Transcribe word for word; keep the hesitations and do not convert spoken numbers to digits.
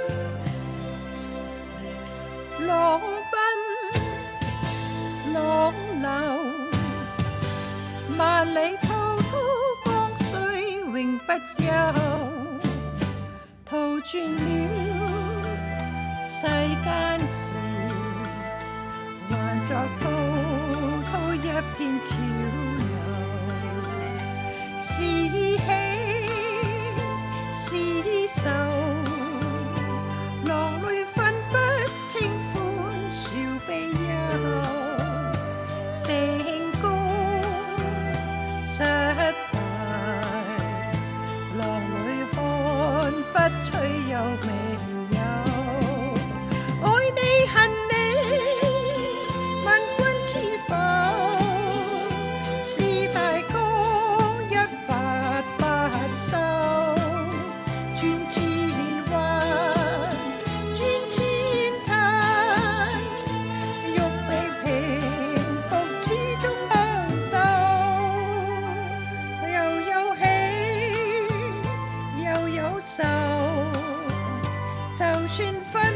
浪奔浪流，萬里滔滔江水永不休。淘轉了世間事，還作滔滔一片潮流。是喜是愁，浪裏分不清歡笑悲憂。成功失敗，浪裏看不出有未有。愛你恨你，問君知否？是大江一發不收，轉千彎，轉千灘，欲被平復，始終不到。又有喜，又有愁，就算分